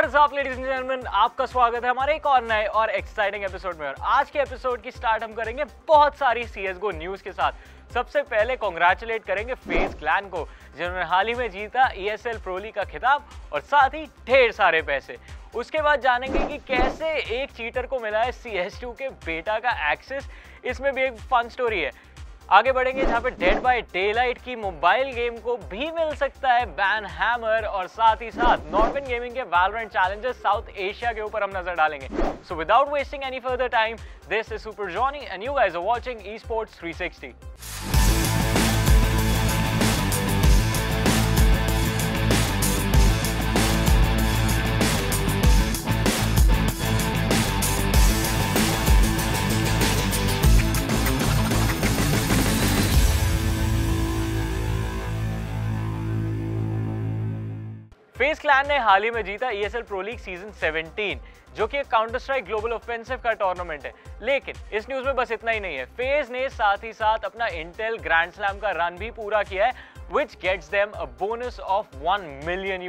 What's up ladies and gentleman, आपका स्वागत है हमारे एक और नए और एक्साइटिंग एपिसोड में। और आज के एपिसोड की स्टार्ट हम करेंगे बहुत सारी CSGO न्यूज के साथ। सबसे पहले कांग्रेचुलेट करेंगे FaZe क्लैन को, जिन्होंने हाल ही में जीता ESL प्रो लीग का खिताब और साथ ही ढेर सारे पैसे। उसके बाद जानेंगे कि कैसे एक चीटर को मिला है CS2 के बेटा का एक्सेस। इसमें भी एक फन स्टोरी है। आगे बढ़ेंगे जहाँ पे डेड बाय डेलाइट की मोबाइल गेम को भी मिल सकता है बैन हैमर, और साथ ही साथ नॉर्वेन गेमिंग के वैलोरेंट चैलेंजर्स साउथ एशिया के ऊपर हम नजर डालेंगे। So without wasting any further time, this is super Johnny and you guys are watching eSports 360। FaZe clan ने हाल ही में जीता ESL प्रो लीग सीजन 17, जो कि एक काउंटर स्ट्राइक ग्लोबल ऑफेंसिव का टूर्नामेंट है। लेकिन इस न्यूज में बस इतना ही नहीं है। FaZe ने साथ ही साथ अपना इंटेल ग्रैंड स्लैम का रन भी पूरा किया है, which gets them a bonus of $1 million।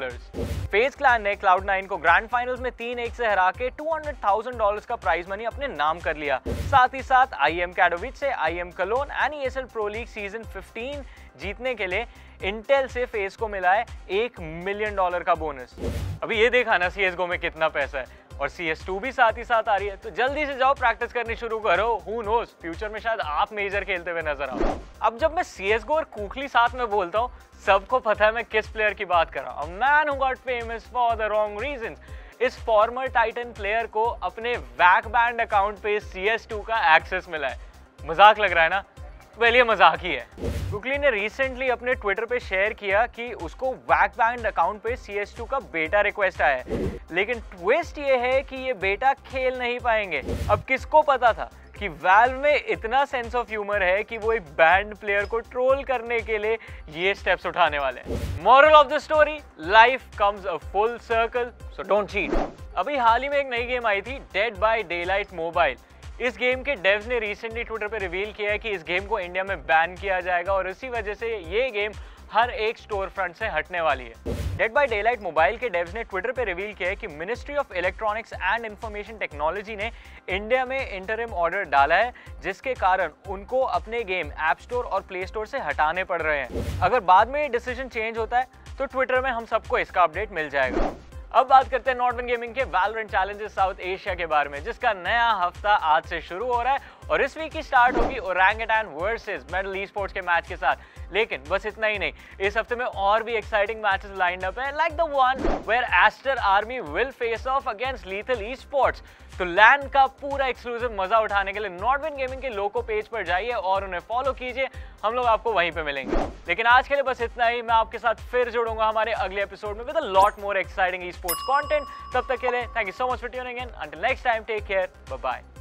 FaZe clan ने Cloud9 को ग्रैंड फाइनल्स में 3-1 से हरा के $200,000 का प्राइज मनी अपने नाम कर लिया। साथ ही साथ IEM Katowice से IEM Cologne and ESL pro league season 15 जीतने के लिए इंटेल से FaZe को मिला है $1 मिलियन का बोनस। अभी ये देखा ना CSGO में कितना पैसा है, और CS2 भी साथ ही साथ आ रही है। तो जल्दी से जाओ प्रैक्टिस करनी शुरू करो। Who knows, फ्यूचर में शायद आप मेजर खेलते हुए नजर आओ। अब जब मैं CSGO और कूकली साथ में बोलता हूँ, सबको पता है मैं किस प्लेयर की बात कर रहा हूँ। A man who got famous for the wrong reasons। इस फॉर्मर टाइटन प्लेयर को अपने वैक बैंड अकाउंट पे CS2 का एक्सेस मिला है। मजाक लग रहा है ना? वेल, ये मजाक ही है। कूकली ने रिसेंटली अपने ट्विटर पे शेयर किया कि उसको वैक बैंड अकाउंट पे CS2 का बेटा रिक्वेस्ट आया है, लेकिन ट्विस्ट ये है कि ये बेटा खेल नहीं पाएंगे। अब किसको पता था कि वैल्व में इतना सेंस ऑफ ह्यूमर है कि वो एक बैंड प्लेयर को ट्रोल करने के लिए ये स्टेप्स उठाने वाले हैं। Moral of the story, life comes a full circle, so don't cheat. अभी हाल ही में एक नई गेम आई थी, डेड बाय डेलाइट मोबाइल। इस गेम के डेव्स ने रिसेंटली ट्विटर पे रिवील किया है कि इस गेम को इंडिया में बैन किया जाएगा, और इसी वजह से ये गेम हर एक स्टोर फ्रंट से हटने वाली है। डेड बाय डेलाइट मोबाइल के डेव्स ने ट्विटर पे रिवील किया है कि ministry of electronics and information technology ने इंडिया में इंटरिम ऑर्डर डाला है, जिसके कारण उनको अपने गेम ऐप स्टोर और प्ले स्टोर से हटाने पड़ रहे हैं। अगर बाद में ये डिसीजन चेंज होता है तो ट्विटर में हम सबको इसका अपडेट मिल जाएगा। अब बात करते हैं नॉर्वेन गेमिंग के वैलोरेंट चैलेंजर्स साउथ एशिया के बारे में, जिसका नया हफ्ता आज से शुरू हो रहा है, और इस वीक की स्टार्ट होगी ओरंगुटान वर्सेस मेडल eSports के मैच के साथ। लेकिन बस इतना ही नहीं, इस हफ्ते में और भी एक्साइटिंग मैचेस लाइंड अप है, like the one where Aster army will face off against lethal eSports। तो लैन का पूरा एक्सक्लूसिव मजा उठाने के लिए नॉर्वेन गेमिंग के लोको पेज पर जाइए और उन्हें फॉलो कीजिए। हम लोग आपको वहीं पे मिलेंगे। लेकिन आज के लिए बस इतना ही। मैं आपके साथ फिर जुड़ूंगा हमारे अगले एपिसोड में with a lot more exciting eSports content. तब तक के लिए thank you so much for tuning in. Until next time, take care, bye bye.